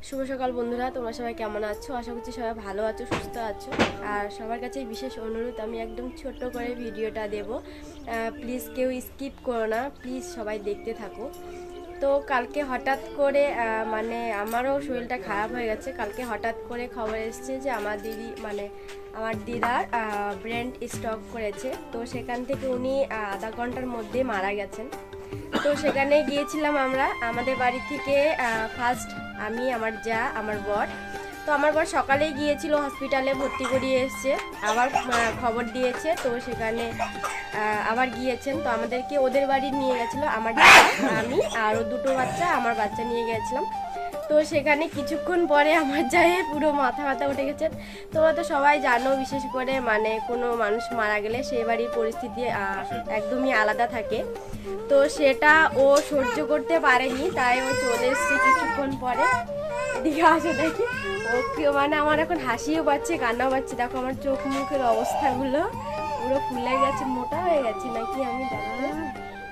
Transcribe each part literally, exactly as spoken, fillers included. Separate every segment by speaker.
Speaker 1: শুভ সকাল বন্ধুরা, তোমরা সবাই কেমন আছো? আশা করছি সবাই ভালো আছো, সুস্থ আছো। আর সবার কাছে বিশেষ অনুরোধ, আমি একদম ছোট্ট করে ভিডিওটা দেব, প্লিজ কেউ স্কিপ করো না, প্লিজ সবাই দেখতে থাকো। তো কালকে হঠাৎ করে মানে আমারও শরীরটা খারাপ হয়ে গেছে। কালকে হঠাৎ করে খবর এসেছে যে আমার দিদি মানে আমার দিদার ব্রেন স্ট্রোক করেছে। তো সেখান থেকে উনি আধা ঘন্টার মধ্যে মারা গেছেন। তো সেখানে গিয়েছিলাম আমরা, আমাদের বাড়ি থেকে ফার্স্ট আমি, আমার যা, আমার বর। তো আমার বর সকালেই গিয়েছিল হসপিটালে, ভর্তি করিয়ে এসছে, আবার খবর দিয়েছে। তো সেখানে আবার গিয়েছেন। তো আমাদেরকে ওদের বাড়ি নিয়ে গেছিলো আমার আমি আর দুটো বাচ্চা, আমার বাচ্চা নিয়ে গেছিলাম। তো সেখানে কিছুক্ষণ পরে আমার যায় পুরো মাথা ব্যথা উঠে গেছে। তোমরা তো সবাই জানো, বিশেষ করে মানে কোনো মানুষ মারা গেলে সে বাড়ির পরিস্থিতি একদমই আলাদা থাকে। তো সেটা ও সহ্য করতে পারেনি, তাই ও চলে এসছে কিছুক্ষণ পরে। এদিকে আসে দেখি ওকে, মানে আমার এখন হাসিও পাচ্ছে, কান্নাও পাচ্ছে। দেখো আমার চোখ মুখের অবস্থাগুলো পুরো ফুলে গেছে, মোটা হয়ে গেছে নাকি আমি জানি না।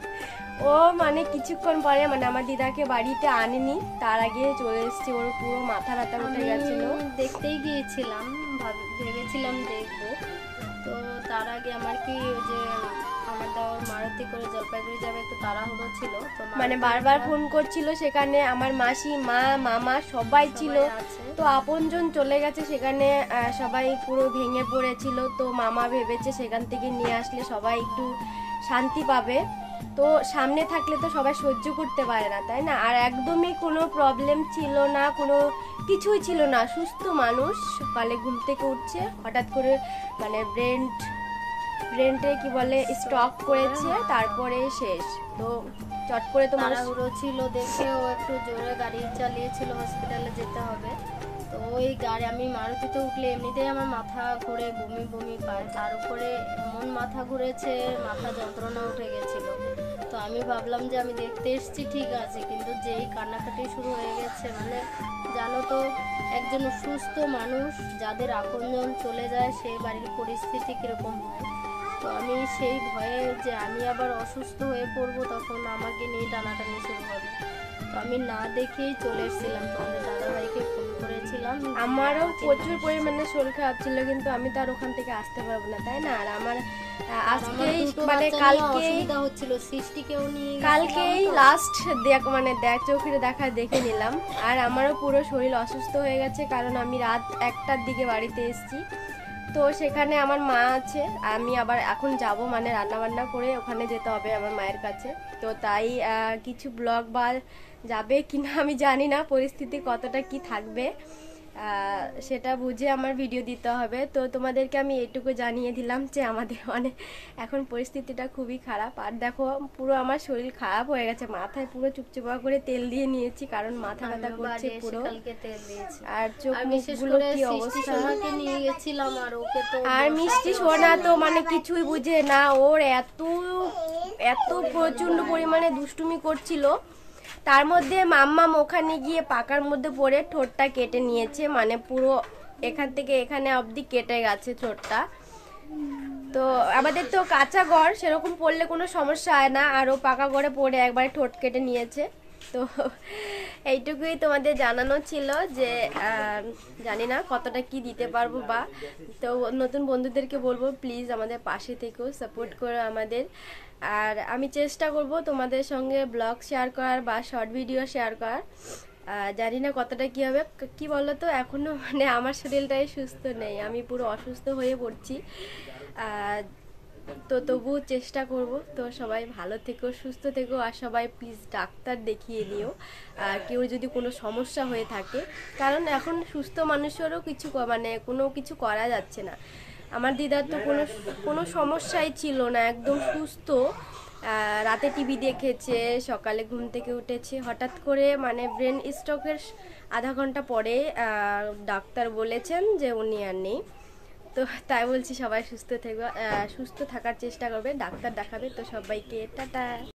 Speaker 1: ও মানে কিছুক্ষণ পরে মানে আমার দিদাকে বাড়িতে আনেনি, তার আগে চলে এসছে। ওর পুরো মাথা ব্যথা উঠে গেছিল।
Speaker 2: দেখতেই গিয়েছিলাম, ভেবেছিলাম দেখবো। তো তার আগে আমার কি ওই যে আমার দেওয়ার মারুতি করে জলপাইগুড়ি যাবে, একটু তাড়াহুড়ো ছিল। তো
Speaker 1: মানে বারবার ফোন করছিল, সেখানে আমার মাসি, মা, মামা সবাই ছিল। তো আপনজন চলে গেছে, সেখানে সবাই পুরো ভেঙে পড়েছিল। তো মামা ভেবেছে সেখান থেকে নিয়ে আসলে সবাই একটু শান্তি পাবে। তো সামনে থাকলে তো সবাই সহ্য করতে পারে না, তাই না? আর একদমই কোনো প্রবলেম ছিল না, কোনো কিছুই ছিল না, সুস্থ মানুষ। সকালে ঘুম থেকে উঠছে, হঠাৎ করে মানে ব্রেন ব্রেনটে কি বলে স্ট্রোক করেছে, তারপরে শেষ। তো চট করে তো
Speaker 2: তাড়াহুড়ো ছিল দেখে ও একটু জোরে গাড়ি চালিয়েছিল, হসপিটালে যেতে হবে। তো ওই গাড়ি, আমি মারুতিতে উঠলে এমনিতেই আমার মাথা ঘুরে, বমি বমি পায়, তার উপরে এমন মাথা ঘুরেছে, মাথা যন্ত্রণা উঠে গেছিল। তো আমি ভাবলাম যে আমি দেখতে এসেছি ঠিক আছে, কিন্তু যেই কান্নাকাটি শুরু হয়ে গেছে, মানে জানো তো একজন সুস্থ মানুষ যাদের আপনজন চলে যায় সেই বাড়ির পরিস্থিতি কীরকম হয়। তো আমি সেই ভয়ে যে আমি আবার অসুস্থ হয়ে পড়বো, তখন আমাকে নিয়ে টানাটানি শুরু হবে। তো আমি না দেখেই চলে এসেছিলাম, তোমাদের দাদাভাইকে ফোন করেছিলাম।
Speaker 1: আমারও প্রচুর পরিমাণে শরীর খারাপ ছিল, কিন্তু আমি তো আর ওখান থেকে আসতে পারবো না, তাই না? আর আমার আজকেই মানে কালকেই
Speaker 2: হচ্ছিল, সৃষ্টিকেও নিয়ে
Speaker 1: কালকেই লাস্ট দেখ মানে দেখ চোখের দেখা দেখে নিলাম। আর আমারও পুরো শরীর অসুস্থ হয়ে গেছে, কারণ আমি রাত একটার দিকে বাড়িতে এসেছি। তো সেখানে আমার মা আছে, আমি আবার এখন যাব মানে রান্না বান্না করে ওখানে যেতে হবে আমার মায়ের কাছে। তো তাই কিছু ব্লগ বা যাবে কিনা আমি জানি না, পরিস্থিতি কতটা কি থাকবে সেটা বুঝে আমার ভিডিও দিতে হবে। তো তোমাদেরকে আমি এটুকু জানিয়ে দিলাম যে আমাদের মানে এখন পরিস্থিতিটা খুবই খারাপ। আর দেখো পুরো আমার শরীর খারাপ হয়ে গেছে, মাথায় পুরো চুপচুপা করে তেল দিয়ে নিয়েছি, কারণ মাথা ব্যথা করছে পুরো। আর চোখ মুখগুলো কি অবস্থা।
Speaker 2: নিয়ে গেছিলাম আর ওকে তো,
Speaker 1: আর মিষ্টি সোনা তো মানে কিছুই বুঝে না, ওর এত এত প্রচন্ড পরিমাণে দুষ্টুমি করছিল। তার মধ্যে মাম্মাম ওখানে গিয়ে পাকার মধ্যে পড়ে ঠোঁটটা কেটে নিয়েছে, মানে পুরো এখান থেকে এখানে অবধি কেটে গেছে ঠোঁটটা। তো আমাদের তো কাঁচা ঘর, সেরকম পড়লে কোনো সমস্যা হয় না, আর ও পাকা ঘরে পড়ে একবারে ঠোঁট কেটে নিয়েছে। তো এইটুকুই তোমাদের জানানো ছিল যে জানি না কতটা কি দিতে পারবো। বা তো নতুন বন্ধুদেরকে বলবো প্লিজ আমাদের পাশে থেকেও সাপোর্ট করো আমাদের। আর আমি চেষ্টা করব তোমাদের সঙ্গে ব্লগ শেয়ার করার বা শর্ট ভিডিও শেয়ার করার। জানি না কতটা কী হবে। কি বলো তো, এখনও মানে আমার শরীরটাই সুস্থ নেই, আমি পুরো অসুস্থ হয়ে পড়ছি। তো তবুও চেষ্টা করব। তো সবাই ভালো থেকো, সুস্থ থেকো, আর সবাই প্লিজ ডাক্তার দেখিয়ে দিও কেউ যদি কোনো সমস্যা হয়ে থাকে, কারণ এখন সুস্থ মানুষেরও কিছু মানে কোনো কিছু করা যাচ্ছে না। আমার দিদার তো কোনো কোনো সমস্যাই ছিল না, একদম সুস্থ। রাতে টিভি দেখেছে, সকালে ঘুম থেকে উঠেছে, হঠাৎ করে মানে ব্রেন স্ট্রোকের আধা ঘন্টা পরে ডাক্তার বলেছেন যে উনি আর নেই। তো তাই বলছি সবাই সুস্থ থাকবে, সুস্থ থাকার চেষ্টা করবে, ডাক্তার দেখাবে। তো সবাইকে টাটা।